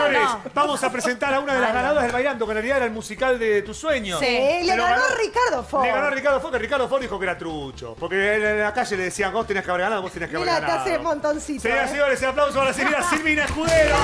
señores, vamos a presentar a una de las ganadoras del Bailando, que en realidad era el musical de tus sueños. Sí, le ganó Ricardo Ford. Le ganó a Ricardo Ford, que Ricardo Ford dijo que era trucho. Porque en la calle le decían, vos tenías que haber ganado, vos tenías que haber Mira, ganado. te hace montoncito. Señoras y señores, el aplauso para la señora Silvina Escudero.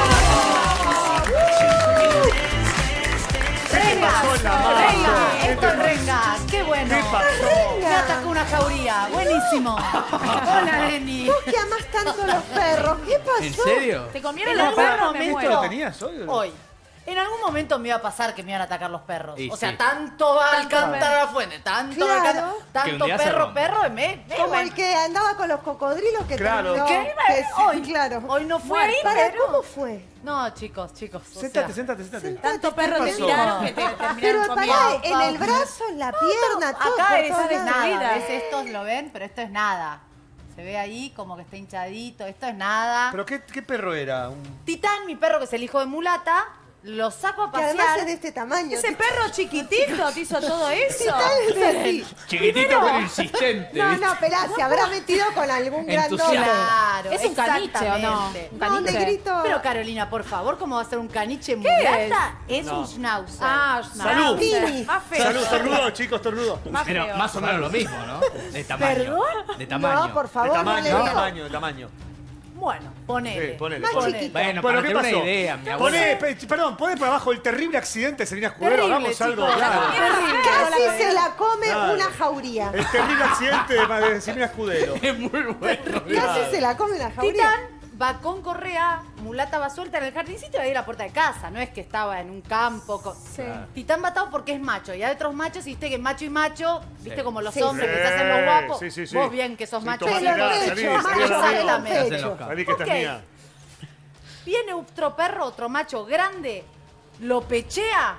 Renga, esto es renga. Qué bueno. ¿Qué pasó? Me atacó una jauría. Buenísimo. Hola, Lenny. Vos que amás tanto los perros, ¿qué pasó? ¿En serio? ¿Te comieron En los algún perros? Me momento muero. lo tenías hoy. Hoy. En algún momento me iba a pasar que me iban a atacar los perros. Y o sea, sí. tanto va al cantar a la fuente, tanto va al Claro. cantar, Que un tanto día se perro, rompe. perro, me Como el que andaba con los cocodrilos que Claro. terminó. ¿Qué? que sí, Hoy, claro. hoy no fue ahí, Para, pero... ¿cómo fue? No, chicos. o Séntate, sea, séntate. Tanto perro te pasó? tiraron que te terminaron Pero comiendo. pará, en el brazo, en la pierna, todo. Acá por eso todos es lados. nada. ¿Ves? Estos lo ven, pero esto es nada. Se ve ahí como que está hinchadito. Esto es nada. ¿Pero qué perro era? Titán, mi perro, que es el hijo de Mulata, lo saco a Que además pasear. es de este tamaño. Ese perro chiquitito te hizo todo eso. Titán es así. Chiquitito pero insistente. No, ¿viste? no, pelá, se habrá metido con algún grandote. Entusiasta. Claro, ¿Es un caniche o no? exactamente. Un No, caniche. negrito. Pero Carolina, por favor, ¿cómo va a ser un caniche mulata? Es No. un schnauzer. Ah, Salud. Mini. Más feo. Salud, tornudo, chicos, tornudo. Más Pero feo. más o menos lo mismo, ¿no? De tamaño. ¿Perdón? De tamaño. No, por De favor, no le tamaño, digas. de tamaño. Bueno, ponele. Sí, ponele. Más ponele. chiquito. Bueno, Bueno, para ¿qué tener pasó? una idea, mi abuela. Perdón, poné por abajo el terrible accidente de Silvina Escudero. Terrible, Hagamos algo. chicos. Claro. Terrible. Casi se la come Claro. una jauría. El terrible accidente de Silvina Escudero. Es muy bueno. Casi se la come una jauría. Titán va con correa, Mulata va suelta en el jardincito y va a ir a la puerta de casa. No es que estaba en un campo. Titán va atado porque es macho. Y hay otros machos, y viste que macho y macho, viste Sí. como los Sí. hombres que se hacen los guapos. Sí. Vos bien que sos Sí, macho. tomá, Pelo salí, pecho, salí, macho, salí, pelo salí. pecho. Salí que esta es Ok. mía. Viene otro perro, otro macho grande, lo pechea.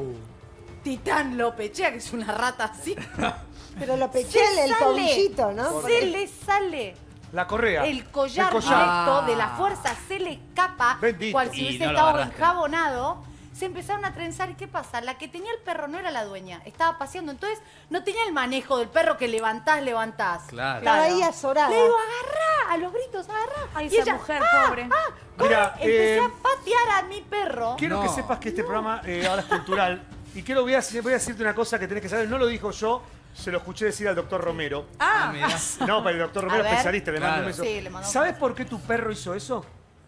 Titán lo pechea, que es una rata así. Pero lo pechea el tobillito, ¿no? Se le sale La correa. el collar El collar. directo de la fuerza, se le escapa, Bendito. cual si Y hubiese no lo estado agarraste. enjabonado. Se empezaron a trenzar. ¿Y qué pasa? La que tenía el perro no era la dueña, estaba paseando. Entonces no tenía el manejo del perro que levantás. Claro. Estaba ahí azorada. Le digo, agarrá, a los gritos, agarrá. Ay, y esa ella, mujer, pobre. corre. Mira, Empecé a patear a mi perro. Quiero que No. sepas que este programa ahora es cultural. Y voy a decirte una cosa que tenés que saber. No lo dijo yo, se lo escuché decir al doctor Romero. Ah, mirá. No, pero el doctor Romero A ver. especialista, le mando un Claro. beso. Sí, le mando un ¿Sabes beso. por qué tu perro hizo eso?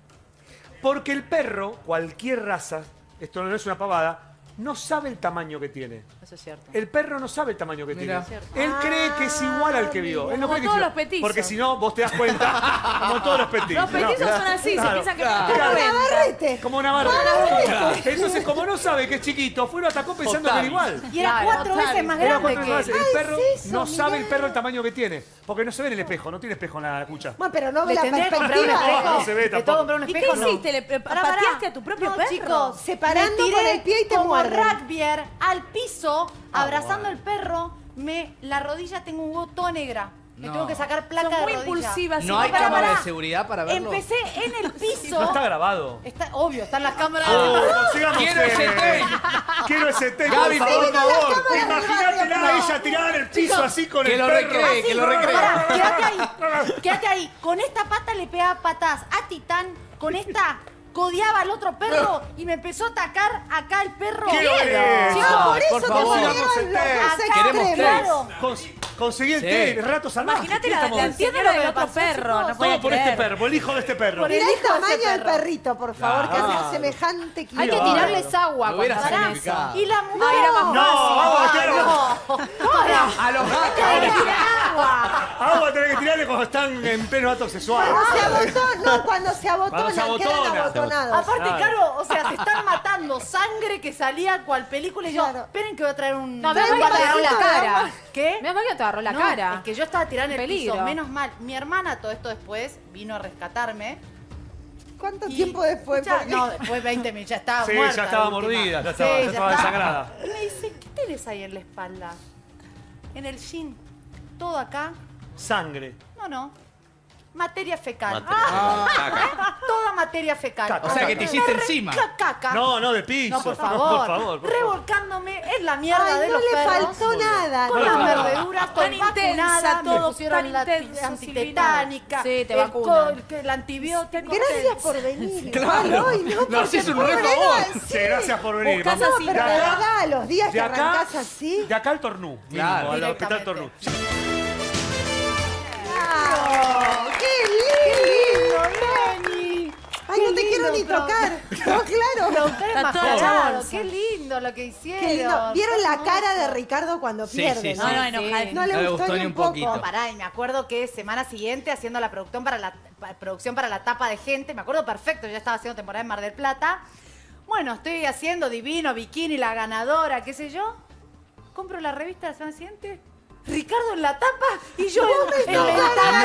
Porque el perro, cualquier raza, esto no es una pavada, no sabe el tamaño que tiene. Eso es cierto. El perro no sabe el tamaño que Mirá. tiene. Él cree que es igual al que vio. Él no Como cree que todos es los petizos. Porque si no, vos te das cuenta, como todos los petizos. Los petizos No, son así, claro. se piensan que claro. Como Claro. Navarrete. Como Navarro. Entonces, como no sabe que es chiquito, fue y lo atacó pensando que era igual. Y era Claro, 4 claro. veces más Era grande cuatro que veces él. más. El perro es eso, no sabe el mirá. perro el tamaño que tiene. Porque no se ve en el espejo, no tiene espejo en la cucha. Bueno, pero no ve Le la tendría que comprar un perspectiva. espejo. No se ve Le tampoco. tengo que comprar un ¿Y qué espejo. no. hiciste? ¿Le Pará, pateaste pará. a tu propio No, perro? chicos, Separando me tiré con el pie y te como muerden. rugbyer al piso, abrazando al perro. La rodilla tengo un huevo toda negra. Me No. tengo que sacar placa Son muy de rodilla. impulsivas. ¿No hay Pará, cámara pará. de seguridad para verlo? Empecé en el piso. No está grabado. Está obvio, están las cámaras. Consigamos, Quiero ese tape. Quiero ese tape, Gaby, por favor. por favor. Imagínatela a ella tirada en el piso así con Que el lo perro. recree, que lo recree. Pará, quédate ahí. Quédate ahí. Con esta pata le pegaba patadas a Titán. Con esta codeaba al otro perro y me empezó a atacar acá el perro. Quiero ver. Chicos, Por Ay, eso por te favor. volvieron Sigamos el los tape. más Queremos extremos. tape. Conseguí el Sí. té, ratos salvajes. Imagínate ¿Qué la estamos anciana Entiendo lo del que otro pasó, perro. chicos. No podía Todo por este creer. perro, por el hijo de este perro. Por el Mirá el hijo de tamaño ese del perro. perrito, por favor, que Claro. hace semejante kilo. Hay que Claro. tirarles agua Lo hubiera cuando hacen sacrificado. eso. Y la mujer. Ay, era más No, agua, fácil. claro. A los gatos. Agua tenés que tirarle cuando están en pleno acto sexual. Cuando se abotona, no, cuando se abotonan, Cuando se quedan abotona. abotonados. Aparte, Claro. Caro, o sea, te están matando sangre que salía cual película y yo, Claro. esperen que voy a traer un... No, menos mal que te agarró la cara. ¿Qué? Menos mal que te agarró la No, cara. es que yo estaba tirada en el Peligro. piso, menos mal. Mi hermana, todo esto después, vino a rescatarme. ¿Cuánto y- tiempo después? Escuchá, Porque- no, después 20 minutos, ya estaba Sí, muerta. ya estaba la última. mordida, ya Sí, estaba desangrada. Y me dice, ¿qué tenés ahí en la espalda? En el jean. Todo acá. Sangre. No. materia fecal. Caca. Toda materia fecal. Caca. O sea, que te hiciste encima. Caca. No, no, de piso. No, por favor. por favor. Revolcándome en la mierda Ay, de no los le perros. faltó nada. Con No las le faltó. verduras, Tan con vacunada, intensa, me todo pusieron tan la intenso, antitetánica, Silvina. Sí, te el vacunan. el antibiótico. Gracias por venir. Claro. Ay, no, Nos porque haces un pobre re nena, favor. Sí, gracias por venir. Buscás Vamos. así, Pero de De acá- verdad, los días que de acá, arrancás así. de acá al Tornú. Claro. Mínimo, al hospital Directamente. Tornú. ¡Ah! ¡Qué lindo! Ay, no te quiero ni tocar. No, claro. Productores Está toda majados, chanza. qué lindo lo que hicieron. Qué lindo. ¿Vieron la Qué cara de hermoso. Ricardo cuando Sí, pierde? sí, ¿no? No, no, Sí. enojada. No le gustó ni un poco. No, pará, y me acuerdo que semana siguiente haciendo la producción para la tapa de gente, me acuerdo perfecto, yo ya estaba haciendo temporada en Mar del Plata. Bueno, estoy haciendo Divino, Bikini, la ganadora, qué sé yo. Compro la revista de la semana siguiente. Ricardo en la tapa y yo en la ventana.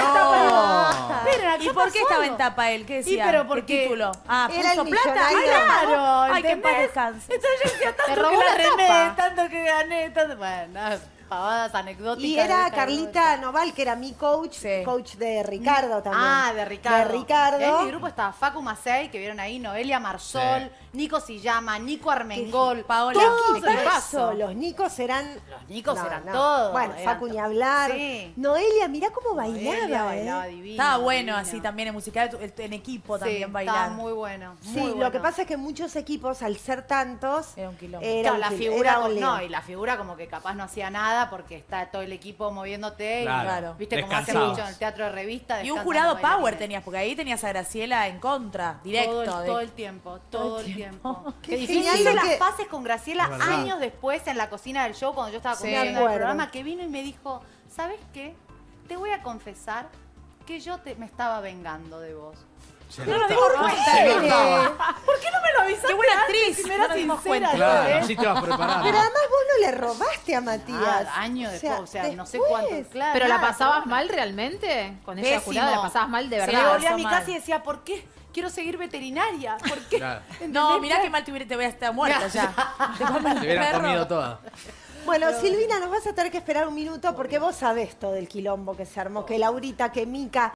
No. Esperen, ¿Y ¿qué por qué pasó? estaba en tapa él? ¿Qué decía? Y pero ¿Qué porque título? Ah, era puso el plata. millonario. Claro, Ay, que en paz ¿entendés? descanse. Entonces yo decía, tanto Te que robó la la rené, tapa. tanto que gané, tanto... Bueno, pavadas anecdóticas. Y de era esta Carlita Noval, que era mi coach, Sí. coach de Ricardo también. Ah, de Ricardo. De Ricardo. En mi grupo estaba Facu Macei, que vieron ahí, Noelia Marsol, Nico Sillama, Nico Armengol. Paola. Todos ¿Qué equipazo. pasó? Los Nicos eran... Los Nicos eran todos. Bueno, eran Facu ni todos. hablar. Sí. Noelia, mirá cómo Noelia bailaba, bailaba divino. Estaba bueno divino. así también en musical, en equipo Sí, también estaba bailando. muy bueno. Sí, muy lo bueno. que pasa es que muchos equipos, al ser tantos... Era un quilombo. Claro, la figura, era un lío. no, y la figura como que capaz no hacía nada porque está todo el equipo moviéndote. Claro. Y, viste como hace Descansabas. mucho en el teatro de revista. Y un descansan jurado los bailarines. power tenías, porque ahí tenías a Graciela en contra, directo. Todo el tiempo, todo el tiempo. Qué difícil. genial Hice lo las que- pases con Graciela Es verdad. años después en la cocina del show, cuando yo estaba Sí. conduciendo Me el acuerdo. programa, que vino y me dijo, ¿sabes qué? Te voy a confesar que yo me estaba vengando de vos. Se No nos notaba. dimos cuenta. Se notaba. ¿Por qué no me lo avisaste Qué buena antes actriz, si me no eras nos dimos sincera, cuenta. Claro, ¿eh? así te vas preparando. Pero además vos no le robaste a Matías. Años después, o sea, no sé después. cuánto. Claro, ¿Pero la nada, pasabas pero- mal realmente? Con esa Pésimo. jurada la pasabas mal de Se verdad. volví a pasó mi mal. casa y decía, ¿por qué? Quiero seguir veterinaria. ¿Por qué? Claro. No, mirá qué mal te voy a estar muerta ya. Te come el Te hubieran perro. comido toda. Bueno, Silvina, nos vas a tener que esperar un minuto porque vos sabés todo el quilombo que se armó, que Laurita, que Mica,